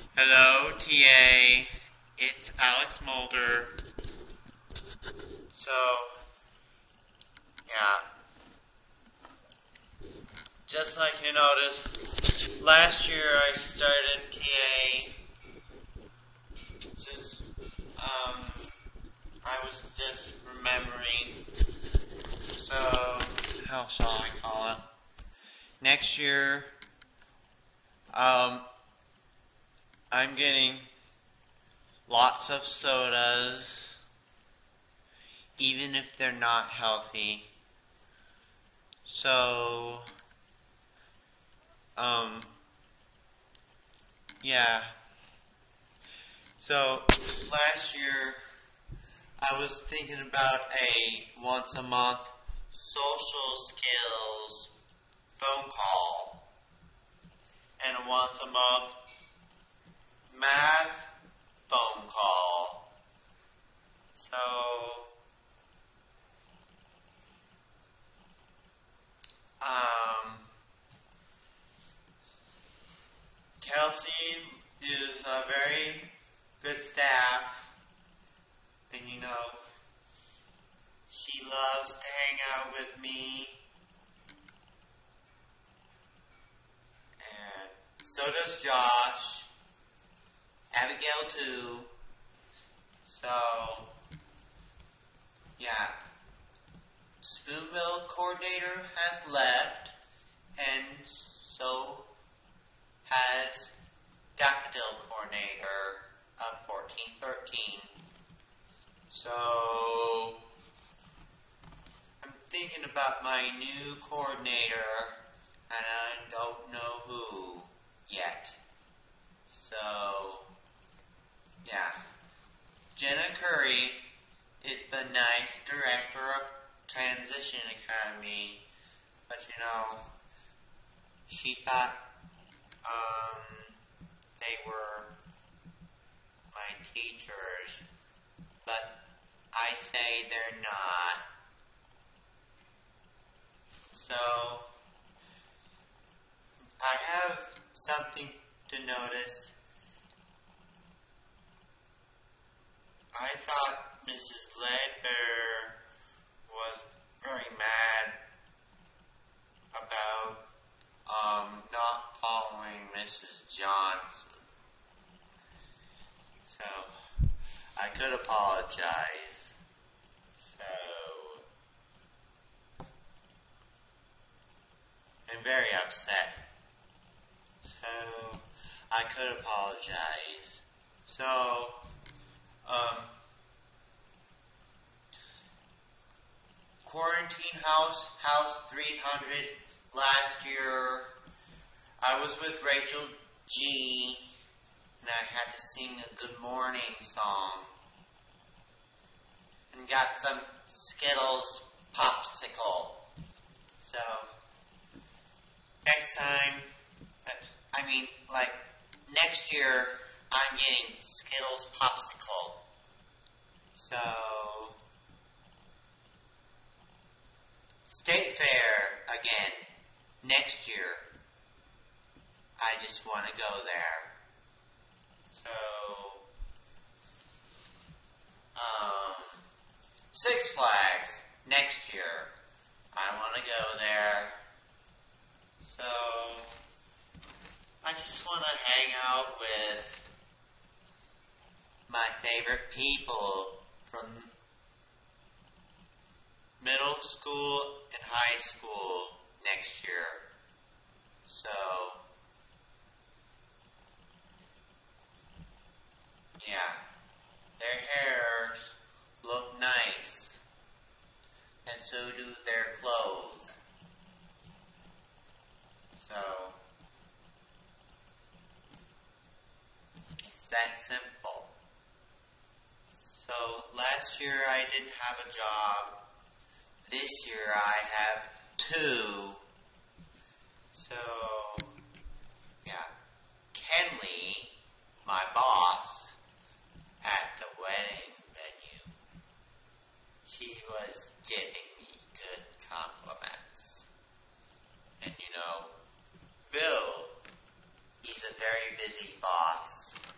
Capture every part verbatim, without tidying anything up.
Hello, T A. It's Alex Mulder. So, yeah. Just like you noticed, last year I started T A since um, I was just remembering. So, how shall I call it? Next year, um, I'm getting lots of sodas, even if they're not healthy. So, um, yeah. So, last year, I was thinking about a once a month social skills phone call and a once a month math phone call. So, um, Kelsey is a very good staff, and you know, she loves to hang out with me, and so does Josh, Abigail too. So, yeah, Spoonbill coordinator has left, and so has Daffodil coordinator of fourteen thirteen. So, I'm thinking about my new coordinator, and I don't know who yet. So, yeah. Jenna Curry is the nice director of Transition Academy, but you know, she thought um, they were my teachers, but I say they're not. So, I have something to notice. I thought Missus Ledbetter was very mad about um, not following Missus Johnson. So, I could apologize. So, I'm very upset. So, I could apologize. So, um, Quarantine House, House three hundred, last year, I was with Rachel G, and I had to sing a good morning song, and got some Skittles popsicle. So, next time, I mean, like, next year, I'm getting Skittles popsicle. So, State Fair again, next year. I just want to go there. So, um, Six Flags, next year. I want to go there. So, I just want to hang out with my favorite people from middle school and high school next year. So, yeah, their hairs look nice, and so do their clothes. So, it's that simple. So, last year I didn't have a job. This year I have two. So, yeah. Kenley, my boss at the wedding venue, she was giving me good compliments. And you know, Bill, he's a very busy boss.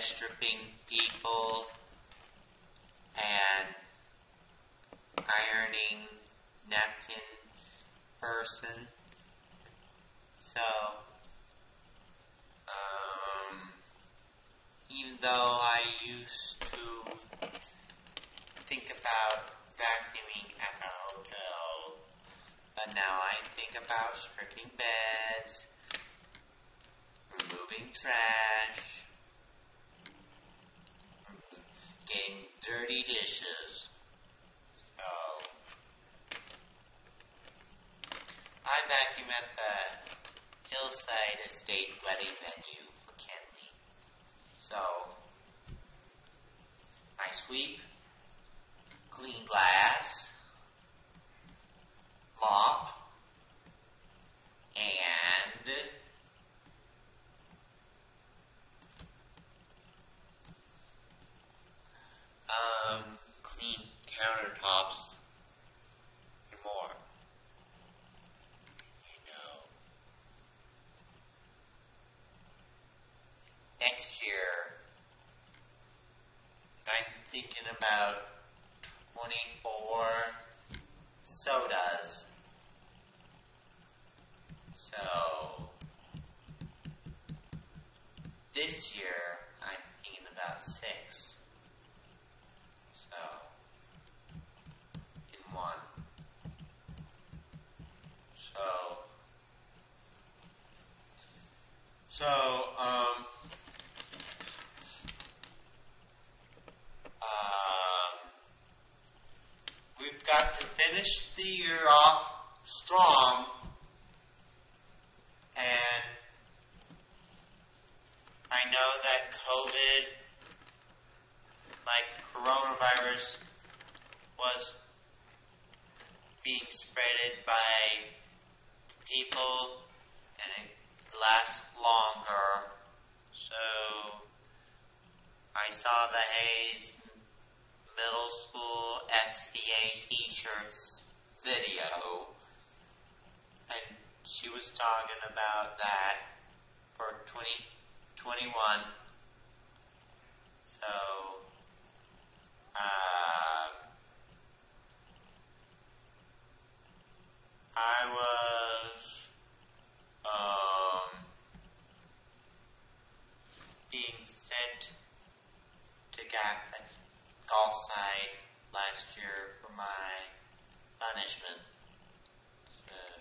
stripping people and ironing napkin person. So, um, even though I used to think about vacuuming at the hotel, but now I think about stripping beds, removing trash, getting dirty dishes. So, I vacuum at the Hillside Estate wedding venue for Kenzie. So, I sweep, clean glass, mop, and um, clean countertops and more. You know. Next year, I'm thinking about twenty-four sodas. So, this year, I'm thinking about six. So, in one. So, so, um, um, we've got to finish the year off strong, and I know that COVID, like coronavirus, was being spreaded by people, and it lasts longer. So I saw the Hayes Middle School F C A t-shirts video, and she was talking about that for twenty twenty-one. So, uh, I was um, being sent to Gap golf site last year for my punishment. So,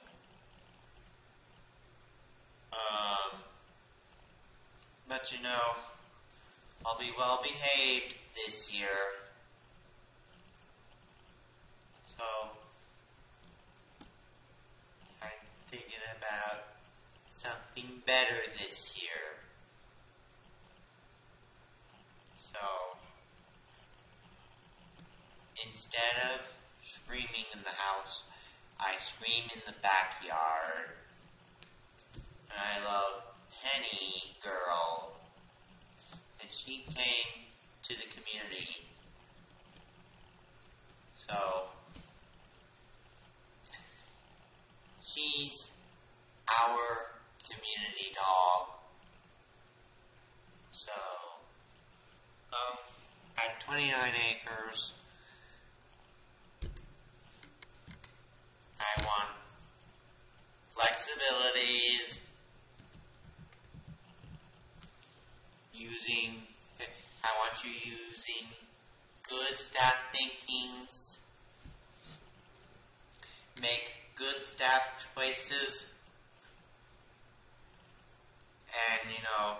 um, but you know, I'll be well behaved this year. So, I'm thinking about something better this year. So, instead of screaming in the house, I scream in the backyard. And I love Penny Girl. And she came to the community. So, she's our community dog. So, um, at twenty-nine acres, I want flexibilities, using, I want you using good staff thinkings, make good staff choices, and, you know,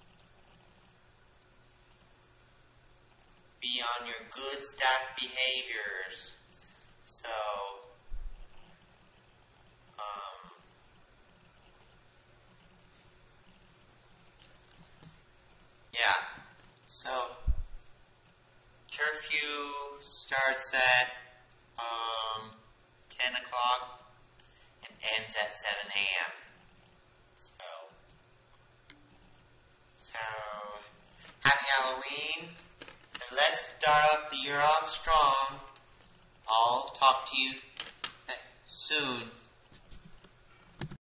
be on your good staff behaviors. So, um, yeah, so curfew starts at um, ten o'clock and ends at seven a m So, so, happy Halloween, and let's start off the year off strong. I'll talk to you